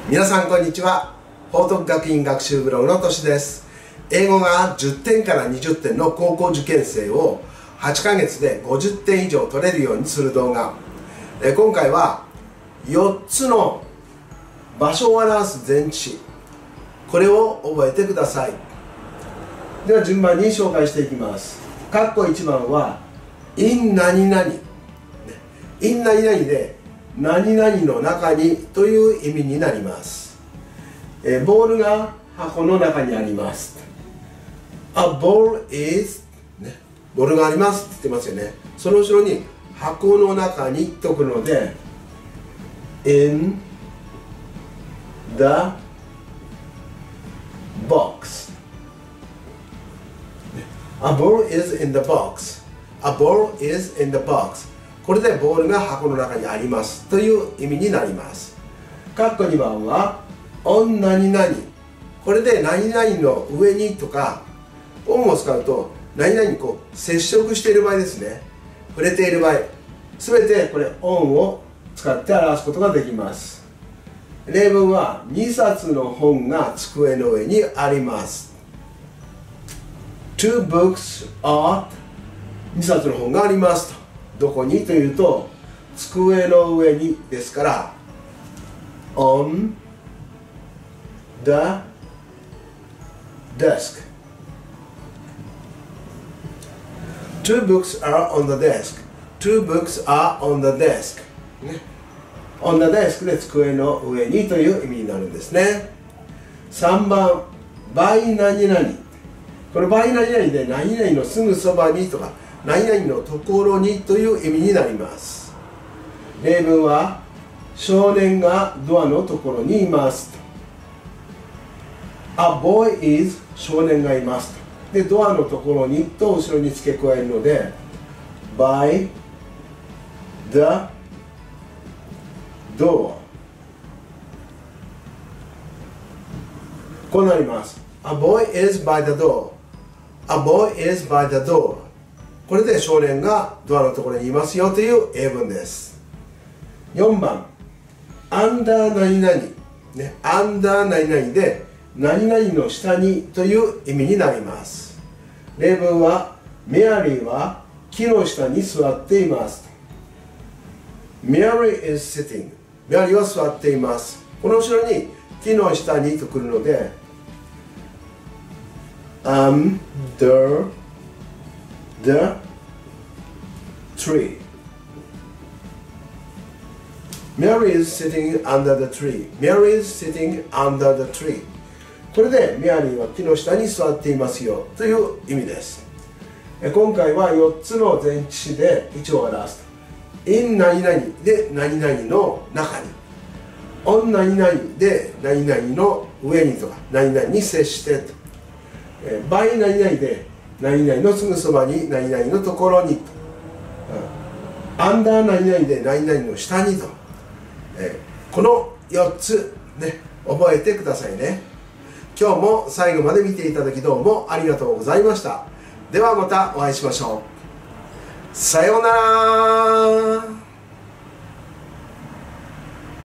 皆さんこんにちは。報徳学院学習ブログのとしです。英語が10点から20点の高校受験生を8ヶ月で50点以上取れるようにする動画。今回は4つの場所を表す前置詞、これを覚えてください。では順番に紹介していきます。括弧1番は in 何々、in 何々で何々の中にという意味になります。ボールが箱の中にあります。A ball is、ボールがありますって言ってますよね。その後ろに箱の中にとくるので in the box。 A ball is in the box。 A ball is in the box。これでボールが箱の中にありますという意味になります。括弧2番は on 何々。これで何々の上にとか on を使うと何々に接触している場合ですね。触れている場合、すべてこれ on を使って表すことができます。例文は2冊の本が机の上にあります。 Two books are、 2冊の本がありますと。どこにというと机の上にですから on the desk。 Two books are on the desk。 Two books are on the desk、on the desk で机の上にという意味になるんですね。3番 by 何々。この by 何々で何々のすぐそばにとか何々のところにという意味になります。例文は少年がドアのところにいます。 A boy is、 少年がいます。でドアのところにと後ろに付け加えるので by the door、 こうなります。 A boy is by the door。 A boy is by the door。これで少年がドアのところにいますよという英文です。4番 under 何々、under 何々で何々の下にという意味になります。例文はメアリーは木の下に座っています。 Mary is sitting。 メアリーは座っています。この後ろに木の下にとくるので under the tree。 Mary is sitting under the tree。 Mary is sitting under the tree。 これでメアリーは木の下に座っていますよという意味です。今回は4つの前置詞で位置を表すと。 in 何々で何々の中に、 on 何々で何々の上にとか何々に接してと、by 何々で何々のすぐそばに何々のところに、アンダー何々で何々の下にと、この4つ覚えてくださいね。今日も最後まで見ていただきどうもありがとうございました。ではまたお会いしましょう。さようなら。